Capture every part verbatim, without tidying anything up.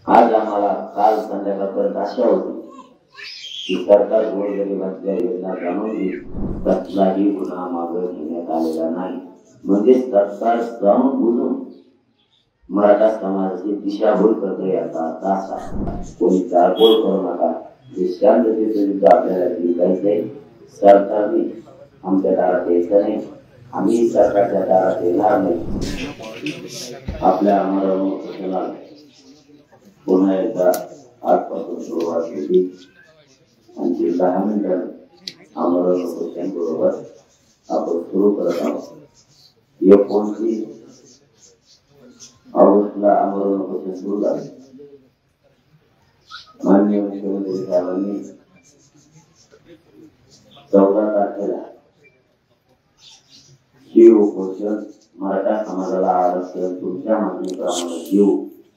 आज आम्हाला काल संध्याकाळपर्यंत आशा होती की सरकार गोरगरिबांच्या योजना जाणून घेईल, कसलाही गुन्हा मागे घेण्यात आलेला नाही. म्हणजे सरकार जाणून बुजून मराठा समाजाची दिशाभूल करते. याचा तास कोणी चाळपोळ करू नका. जे शांततेचं युद्ध आपल्याला जिंकायचं आहे. सरकारने आमच्या दारात यायचं नाही, आम्ही सरकारच्या दारात येणार नाही. आपल्या आम्हाला पुन्हा एकदा आजपासून सुरुवात केली. आणखी दहा मिनिटांनी आम्हाला बरोबर आपण सुरू करत आहोत. एकोणतीस ऑगस्टला आमरण उपोषण सुरू झाले. माननीय मुख्यमंत्री साहेबांनी चौदा तारखेला हे उपोषण मराठा समाजाला आरक्षण तुमच्या मागणीप्रमाणे देऊ,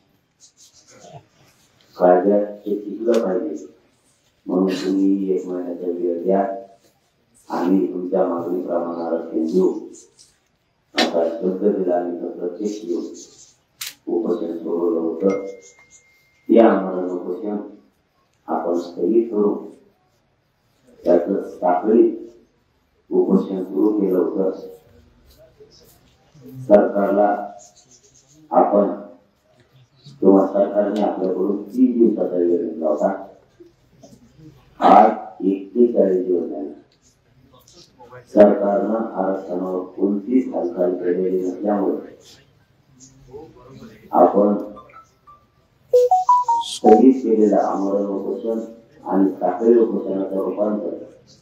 कायद्यात ते टिकलं पाहिजे म्हणून तुम्ही एक महिन्याचा वेळ द्या, आम्ही तुमच्या मागणीप्रमाणे आरक्षण देऊ असा शब्द दिला आणि प्रत्यक्ष देऊ उपोषण सुरू होतं. या आम्हाला उपोषण आपण स्थगित करू. त्याचं साखळीत उपोषण सुरू केलं होतं. सरकारला आपण किंवा सरकारने आपल्याकडून तीस दिवसाचा वेळ घेतला होता. आज एक्केचाळीस दिवस झाले. सरकारनं आरक्षणावर कोणतीच हालचाल केलेली नसल्यामुळे आपण स्थगित केलेलं आमरण उपोषण आणि साखळी उपोषणाचं रूपांतर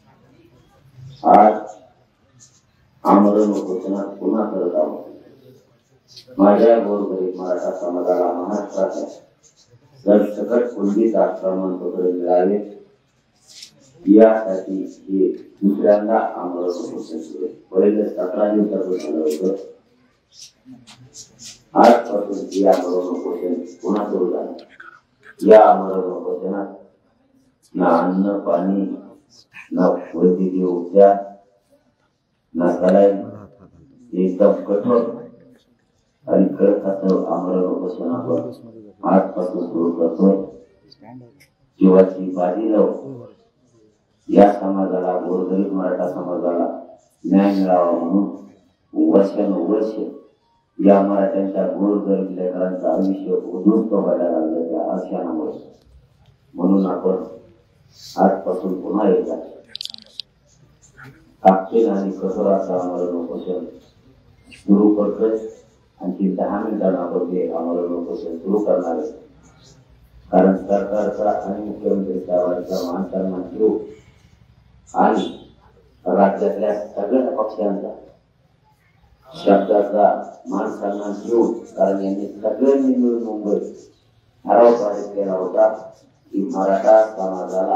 आज आमरण उपोषणात पुन्हा करत आहोत. माझ्या गोरगरीब मराठा समाजाला महाराष्ट्राच्या सरसकट कुंडीत प्रमाणपत्र मिळावे यासाठी हे दुसऱ्यांदा आमरण उपोषण सुरू आहे. पहिले सतरा दिवसाचं झालं होतं. आजपासून हे आमरण उपोषण पुन्हा सुरू झालं. या आमरण उपोषणात ना अन्न पाणी, ना वैद्यकीय उपचार, ना सलाईन, एकदम कठोर आणि कडक आमरण उपोषण आपण आजपासून सुरू करतोय. जीवाची बाजी लावून या समाजाला, गोरगरीब मराठा समाजाला न्याय मिळावा म्हणून वर्षानुवर्ष या मराठ्यांच्या गोरगरीब लेकरांचं आयुष्य उद्ध्वस्त व्हायला लागलं त्या आरक्षणामुळे. म्हणून आपण आजपासून पुन्हा एकदा ताकद आणि कठोराचं आमरण उपोषण सुरू करतोय. आणखी दहा मिनिटांना आपण ते आमरण उपोषण सुरू करणार आहे. कारण सरकारचा आणि मुख्यमंत्री साहेबांचा मान सन्मान ठेवू आणि राज्यातल्या सगळ्या पक्षांचा शब्दाचा मान सन्मान ठेवू. कारण यांनी सगळ्यांनी मिळून मुंबई ठराव पारित केला होता की मराठा समाजाला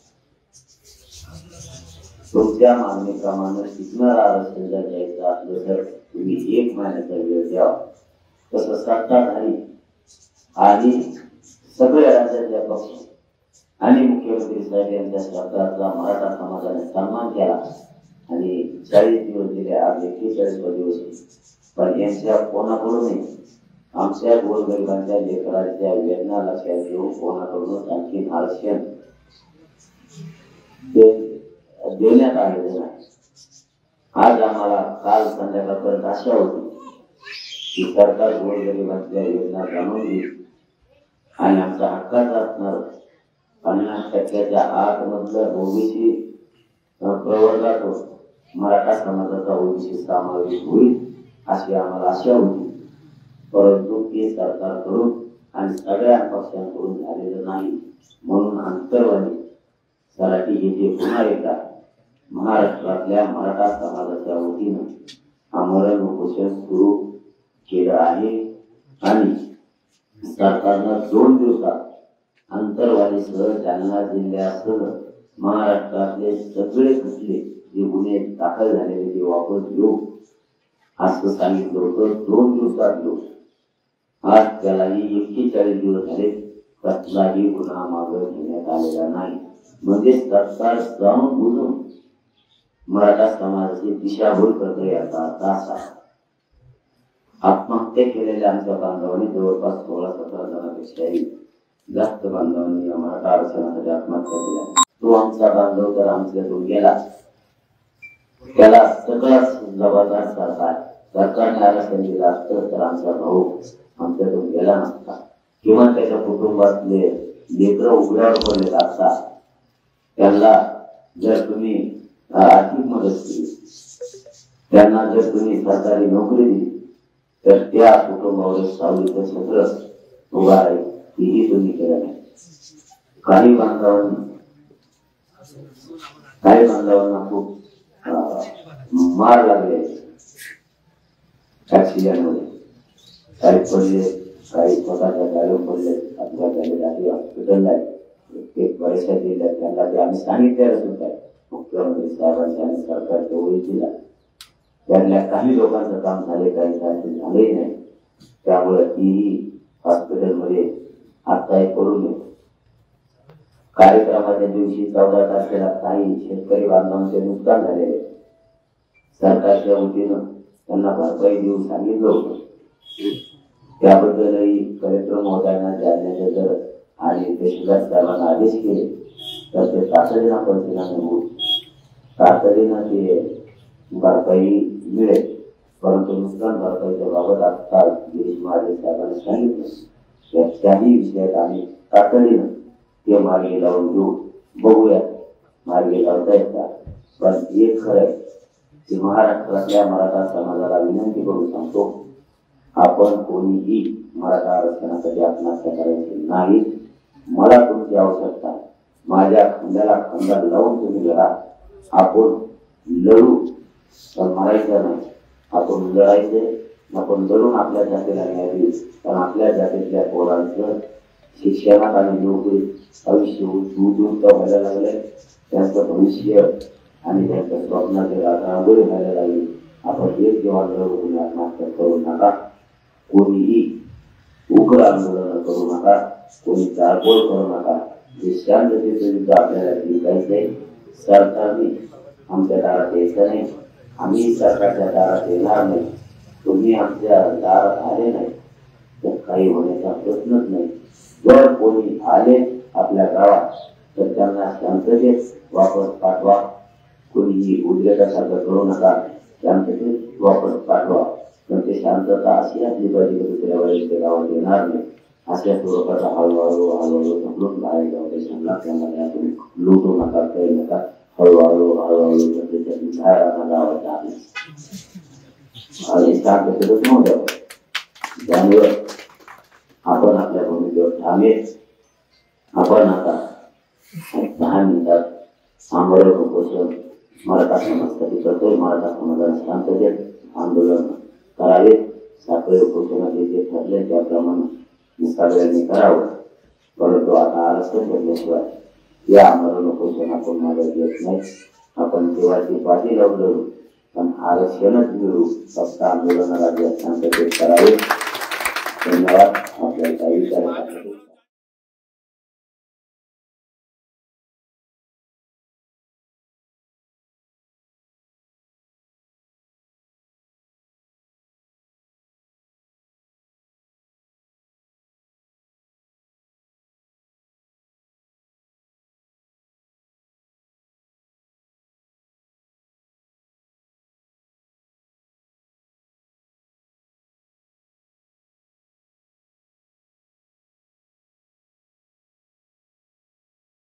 तुमच्या मागणीप्रमाणे शिकणार आरक्षण जर द्यायचं असलं तर तुम्ही एक महिन्याचा वेळ द्यावा. तसं सत्ताधारी आणि सगळ्या राज्यातल्या पक्ष आणि मुख्यमंत्री साहेब यांच्या शब्दाचा मराठा समाजाने सन्मान केला आणि चाळीस दिवस दिले. आज एक्केचाळीस दिवस. पण यांच्या कोणाकडूनही आमच्या गोरगरिबांच्या लेकरांच्या वेदना लक्षात घेऊन कोणाकडूनच आणखी आरक्षण देण्यात आलेले नाही. आज आम्हाला काल संध्याकाळपर्यंत आशा होती की सरकार गोरगरिबांच्या योजना जाणून घेईल आणि आमच्या हक्काचा असणार पन्नास टक्क्याच्या आत मधलं ओबीसी प्रवर्गातून मराठा समाजाचा ओबीसी समावेश होईल अशी आम्हाला आशा होती. परंतु ते सरकारकडून आणि सगळ्या पक्षांकडून झालेलं नाही. म्हणून अंतर्वादी सराठी येथे पुन्हा एकदा महाराष्ट्रातल्या मराठा समाजाच्या वतीनं आमरण उपोषण सुरू केलं आहे. आणि सरकारनं दोन दिवसात अंतर्वादीसह जालना जिल्ह्यासह महाराष्ट्रातले सगळे कुठले जे गुन्हे दाखल झालेले ते वापस घेऊ असं सांगितलं होतं. दोन दिवसात घेऊ. आज त्यालाही एक्केचाळीस दिवस झाले. कसलाही गुन्हा मागे घेण्यात आलेला नाही. म्हणजे सरकार जाणून बुजून मराठा समाजाची दिशाभूल करते. याचा तास आहे. आत्महत्या केलेल्या आमच्या बांधवांनी जवळपास सोळा सतरा जणांपेक्षाही जास्त बांधवांनी मराठा आरक्षणासाठी आत्महत्या केल्या। तो आमचा बांधव तर आमच्यातून गेला, त्याला सगळाच जबाबदार सरकार सरकारने आरक्षण दिलं असतं तर आमचा भाऊ आमच्यातून गेला नसता, किंवा त्याच्या कुटुंबातले लेकरं उघड्यावर पडले असता। त्यांना जर तुम्ही आर्थिक मदत केली, त्यांना जर तुम्ही सरकारी नोकरी दिली, तर त्या कुटुंबावर सावलीचं छत्र उभा आहे, तीही तुम्ही केलं नाही। काही बांधवांनी काही बांधवांना खूप मार लागले ऍक्सिडेंटमध्ये, काही पडले, काही स्वतःच्या गाडीवर पडले, अपघात झाले, काही हॉस्पिटलला आहे, बऱ्याचशा जिल्ह्यात त्यांना ते आम्ही सांगितलेलंच होतं मुख्यमंत्री साहेबांच्या आणि सरकारच्या ओळखीला। त्यातल्या काही लोकांचं काम झाले, काही काही झाले नाही, त्यामुळे तीही हॉस्पिटलमध्ये आता एक करून येतो। कार्यक्रमाच्या दिवशी चौदा तारखेला काही शेतकरी बांधवांचे नुकसान झालेले, सरकारच्या वतीनं त्यांना भरपाई देऊ सांगितलं होतं, त्याबद्दलही कलेक्टर महोदयांना जाणण्याचे जर आणि तहसीलदार साहेबांना आदेश केले तर ते तातडीनं पंचनामे होईल, तातडीनं ते भरपाई मिळेल। परंतु नुकसान भरपाईच्या बाबत आता गिरीश महाजन साहेबांनी सांगितलं, त्याही विषयात आम्ही तातडीनं ते मार्गी लावून घेऊ, बघूया मार्गी लावता येतात। पण एक खरं आहे की महाराष्ट्रातल्या मराठा समाजाला विनंती करून सांगतो, आपण कोणीही मराठा आरक्षणासाठी आत्महत्या करायची नाही। मला तुमची आवश्यकता आहे, माझ्या खांद्याला खांदा लावून तुम्ही लढा, आपण लढू, पण मरायचं नाही, आपण लढायचे, आपण लढून आपल्या जातीला न्याय देऊ। पण आपल्या जातीतल्या पोरांचं शिक्षणात आणि नोकरीत आयुष्य उद्युक्त व्हायला लागले, त्यांचं भविष्य आणि त्यांच्या स्वप्नाचे रांगोळी व्हायला लागली। आपण एक जेव्हा लढून आत्महत्या करू नका, कोणीही उग्र आंदोलन करू नका, कोणी जाळपोळ करू नका। जे शांततेचं युद्ध आपल्याला जिंकायचंय, सरकारने आमच्या दारात यायचं नाही, आम्ही सरकारच्या दारात येणार नाही। तुम्ही आमच्या दारात आले नाही तर काही होण्याचा प्रश्नच नाही। जर कोणी आले आपल्या गावात तर त्यांना शांततेत वापस पाठवा, कोणीही उद्रेकासारखं करू नका, शांततेत वापस पाठवा। पण ते शांतता अशी असली पाहिजे की दुसऱ्या वेळेस ते गावात येणार नाही, अशा स्वरूपाचा हळूहळू हळूहळू ढकलून बाहेर गाव देशाला त्यांना तुम्ही लुटू नका, काही नका, हळूहळू हळूहळू त्याच्यातून बाहेर आणा गावाच्या आत आणि शांततेतच नव्हतं। त्यामुळे आपण आपल्या भूमिकेवर ठामे, आपण आता दहा मिनिटात आंदोलन उपोषण मराठा समाजासाठी करतोय। मराठा समाजाला शांततेत आंदोलन करावे, साखळी उपोषणाचे जे ठरले त्याप्रमाणे सगळ्यांनी करावं। परंतु आता आरक्षण घेतल्याशिवाय या आंदोलन उपोषण आपण मागे घेत नाही। आपण देवाची पाठी लावलो, पण आरक्षणच मिळू, फक्त आंदोलनाला शांततेत करावे। धन्यवाद। आपल्याला काही विचारायचं